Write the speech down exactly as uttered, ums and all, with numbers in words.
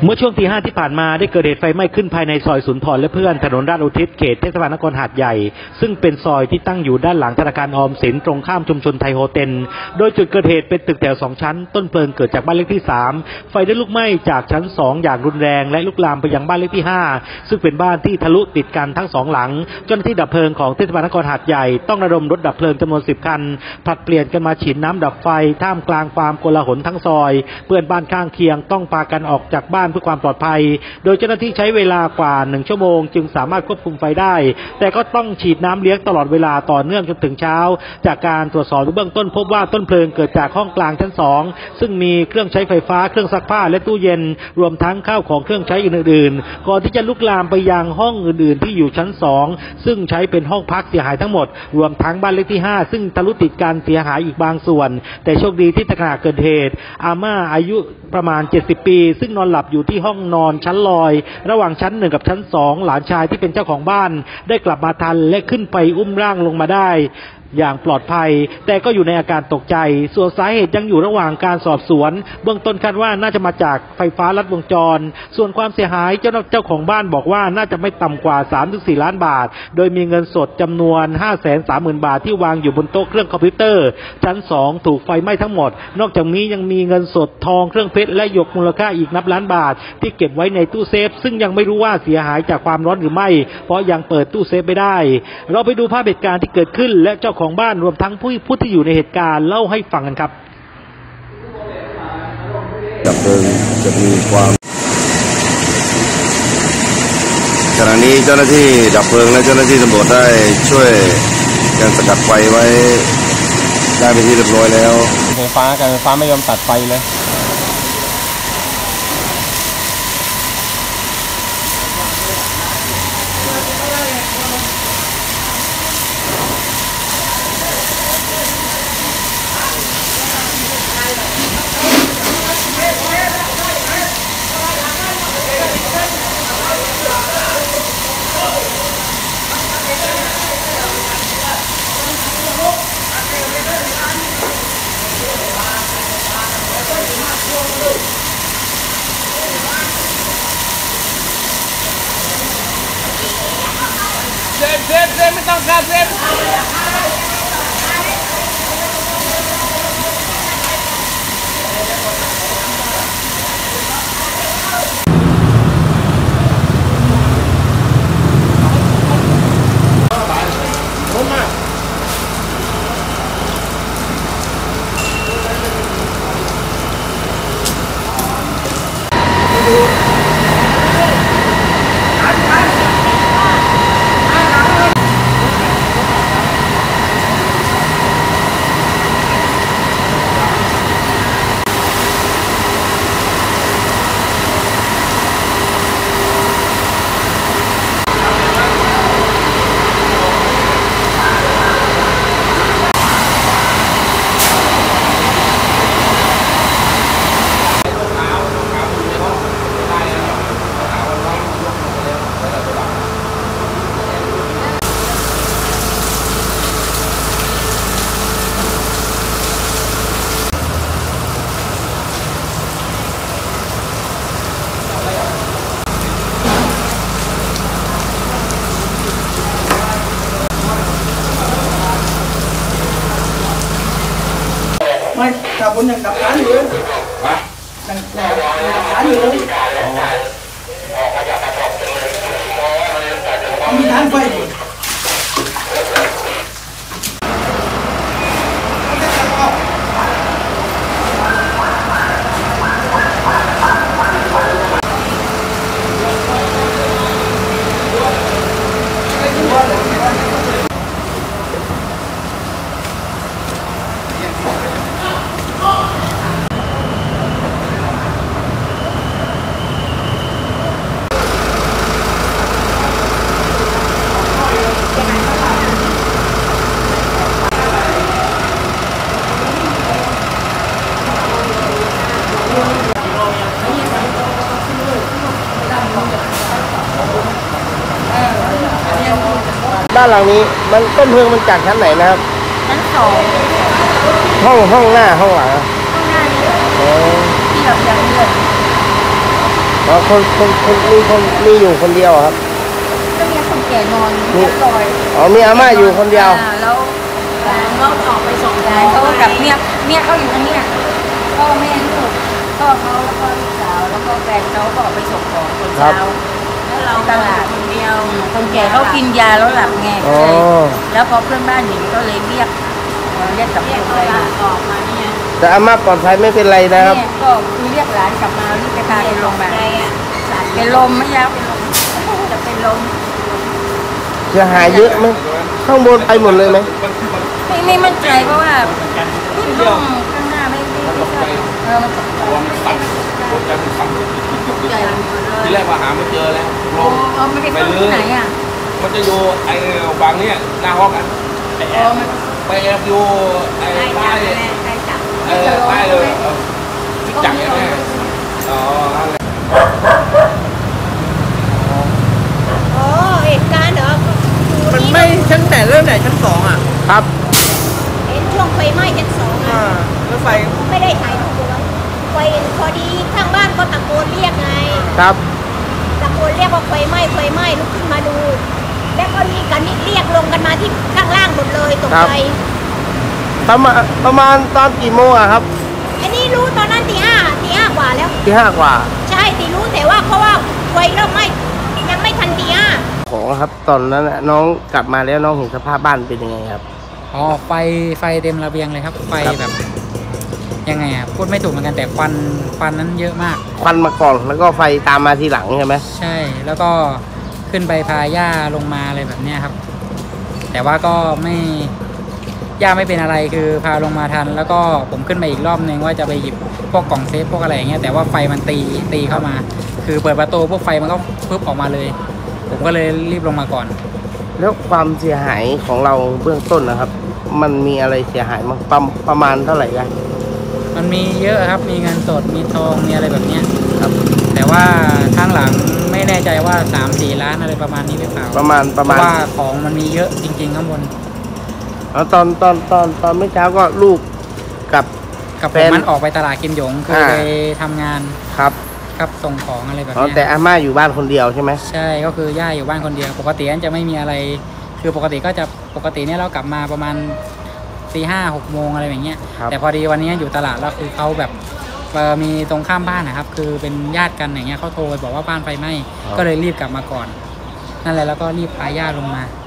เมื่อช่วงตีห้าที่ผ่านมาได้เกิดเหตุไฟไหม้ขึ้นภายในซอยสุนทรและเพื่อนถนนราชอุทิศเขตเทศบาลนครหาดใหญ่ซึ่งเป็นซอยที่ตั้งอยู่ด้านหลังธนาคารออมสินตรงข้ามชุมชนไทยโฮเทลโดยจุดเกิดเหตุเป็นตึกแถวสองชั้นต้นเพลิงเกิดจากบ้านเลขที่สามไฟได้ลุกไหม้จากชั้นสองอย่างรุนแรงและลุกลามไปยังบ้านเลขที่ห้าซึ่งเป็นบ้านที่ทะลุติดกันทั้งสองหลังเจ้าหน้าที่ดับเพลิงของเทศบาลนครหาดใหญ่ต้องระดมรถดับเพลิงจำนวนสิบคันผลัดเปลี่ยนกันมาฉีดน้ำดับไฟท่ามกลางความโกลาหลทั้งซอยเพื่อนบ้านข้างเคียงต้องพากันออกจากบ้านเพื่อความปลอดภัยโดยเจ้าหน้าที่ใช้เวลากว่าหนึ่งชั่วโมงจึงสามารถควบคุมไฟได้แต่ก็ต้องฉีดน้ำเลี้ยงตลอดเวลาต่อเนื่องจนถึงเช้าจากการตรวจสอบเบื้องต้นพบว่าต้นเพลิงเกิดจากห้องกลางชั้นสองซึ่งมีเครื่องใช้ไฟฟ้าเครื่องซักผ้าและตู้เย็นรวมทั้งข้าวของเครื่องใช้อื่นๆก่อนที่จะลุกลามไปยังห้องอื่นๆที่อยู่ชั้นสองซึ่งใช้เป็นห้องพักเสียหายทั้งหมดรวมทั้งบ้านเลขที่ห้าซึ่งทะลุติดกันเสียหายอีกบางส่วนแต่โชคดีที่ขณะเกิดเหตุอาม่าอายุประมาณเจ็ดสิบปีซึ่งนอนหลับอยู่ที่ห้องนอนชั้นลอยระหว่างชั้นหนึ่งกับชั้นสองหลานชายที่เป็นเจ้าของบ้านได้กลับมาทันและขึ้นไปอุ้มร่างลงมาได้อย่างปลอดภัยแต่ก็อยู่ในอาการตกใจส่วนสาเหตุยังอยู่ระหว่างการสอบสวนเบื้องต้นคาดว่าน่าจะมาจากไฟฟ้าลัดวงจรส่วนความเสียหายเจ้าเจ้าของบ้านบอกว่าน่าจะไม่ต่ำกว่า สามถึงสี่ ล้านบาทโดยมีเงินสดจำนวน ห้าแสนสามหมื่น บาทที่วางอยู่บนโต๊ะเครื่องคอมพิวเตอร์ชั้นสองถูกไฟไหม้ทั้งหมดนอกจากนี้ยังมีเงินสดทองเครื่องเพชรและหยกมูลค่าอีกนับล้านบาทที่เก็บไว้ในตู้เซฟซึ่งยังไม่รู้ว่าเสียหายจากความร้อนหรือไม่เพราะยังเปิดตู้เซฟไม่ได้เราไปดูภาพเหตุการณ์ที่เกิดขึ้นและเจ้าของบ้านรวมทั้งผู้ผู้ที่อยู่ในเหตุการณ์เล่าให้ฟังกันครับดับเพลิงจะมีความขณะนี้เจ้าหน้าที่ดับเพลิงและเจ้าหน้าที่ตำรวจได้ช่วยกันสกัดไฟไว้ได้เป็นที่เรียบร้อยแล้วไฟฟ้าการไฟฟ้าไม่ยอมตัดไฟเลยเซฟเซฟเซฟไม่ต้องการเซฟไม่ถ้าบนยังดับร้านอยู่เลยดับร้านอยู่เลยมีทางไฟด้านหลังนี้มันต้นเพลิงมันจากชั้นไหนนะครับชั้นสองห้อง ห้องหน้าห้องหลังห้องหน้าเนี่ยที่เราอย่างนี้เลยอ๋อคนคนคนมีคนมีอยู่คนเดียวครับก็มีคนแก่นอนที่ซอยอ๋อมีอาม่าอยู่คนเดียวแล้วหลานก็ออกไปส่งยายเขาก็กับเมียเมียเขาอยู่ตรงนี้พ่อแม่ลูกพ่อเขาแล้วก็ลูกสาวแล้วก็แฟนเขาก็ออกไปส่งของคนเช้าแล้วเราตลาดคนเดียวคนแก่เขากินยาแล้วหลับไงอ๋อแล้วพอเพื่อนบ้านเห็นก็เลยเรียกเรียกกับคนไปออกมาเนี่ยแต่อาม่าปลอดภัยไม่เป็นไรนะครับเนี่ยก็คือเรียกหลานกลับมารีบไปพาไปโรงพยาบาลเป็นลมไม่ยาวเป็นลมจะเป็นลมเสียหายเยอะไหมข้างบนไปหมดเลยไหมไม่ไม่มั่นใจเพราะว่าขึ้นห้องข้างหน้าไม่ไม่ไม่ใช่เออมันตกใจตัวมันสั่นหัวใจมันสั่นตกใจหมดเลยทีแรกว่าหาไม่เจอแล้วลโอ้งเอาไม่ได้เข้าที่ไหนอ่ะมันจะอยู่ไอ้บางเนี้ยหน้าห้องกันไปแอโอ้บมันไปแอบอยู่ไอ้ใต้ใครจับเออใต้เลยเออจักรแน่อ๋อนั่นแหละอ๋อเหตุการณ์เหรอมันไม่ชั้นไหนเริ่มไหนชั้นสองอ่ะครับเห็นช่วงไฟไหม้ชั้นสองอ่าอ่ะรถไฟไม่ได้ถ่ายรูปเอาไว้ไฟพอดีข้างบ้านก็ตะโกนเรียกไงครับตะโกนเรียกว่าไฟไหม้ไฟไหม้ลุกขึ้นมาดู แล้วก็มีกันเรียกลงกันมาที่ข้างล่างหมดเลยตกใจประมาณประมาณตอนกี่โมงอะครับอันนี้รู้ตอนนั้นตีห้าตีห้ากว่าแล้วที่ห้ากว่าใช่ตีรู้แต่ว่าเพราะว่าไฟเริ่มไหม้ยังไม่ทันตีห้าของครับตอนนั้นน่ะน้องกลับมาแล้วน้องเห็นสภาพบ้านเป็นยังไงครับอ๋อไฟไฟเต็มระเบียงเลยครับ ไฟครับแบบยังไงอ่ะพูดไม่ถูกเหมือนกันแต่ควันควันนั้นเยอะมากควันมาก่อนแล้วก็ไฟตามมาทีหลังใช่ไหมใช่แล้วก็ขึ้นไปพาย่าลงมาอะไรแบบเนี้ยครับ แต่ว่าก็ไม่ย่าไม่เป็นอะไรคือพาลงมาทัน แล้วก็ผมขึ้นไปอีกรอบนึงว่าจะไปหยิบพวกกล่องเซฟพวกอะไรอย่างเงี้ยแต่ว่าไฟมันตีตีเข้ามา คือเปิดประตูพวกไฟมันก็ปึ๊บออกมาเลย ผมก็เลยรีบลงมาก่อนแล้วความเสียหายของเราเบื้องต้นนะครับ มันมีอะไรเสียหายมั้งประประมาณเท่าไหร่กันมันมีเยอะครับมีเงินสดมีทองมีอะไรแบบเนี้ยครับแต่ว่าข้างหลังไม่แน่ใจว่าสามสี่ล้านอะไรประมาณนี้หรือเปล่าประมาณประเพมาณราะว่าของมันมีเยอะจริงๆข้างบนเอาตอนตอนตอนตอนเมื่อเช้าก็ลูกกับกับผแฟมนมันออกไปตลาดกิมหยงคืออ่าไปทำงานครับครับส่งของอะไรแบบอ๋อเนี้ยแต่อาม่าอยู่บ้านคนเดียวใช่ไหมใช่ก็คือย่าอยู่บ้านคนเดียว ปกติอันจะไม่มีอะไร คือปกติก็จะปกติเนี่ยเรากลับมาประมาณตีห้าหกโมงอะไรแบบเนี้ยครับแต่พอดีวันนี้อยู่ตลาดแล้วคือเขาแบบเอ่อมีตรงข้ามบ้านนะครับ คือเป็นญาติกันอย่างเงี้ยเขาโทรไปบอกว่าบ้านไฟไหม้ก็เลยรีบกลับมาก่อน นั่นแหละแล้วก็รีบพาย่าลงมา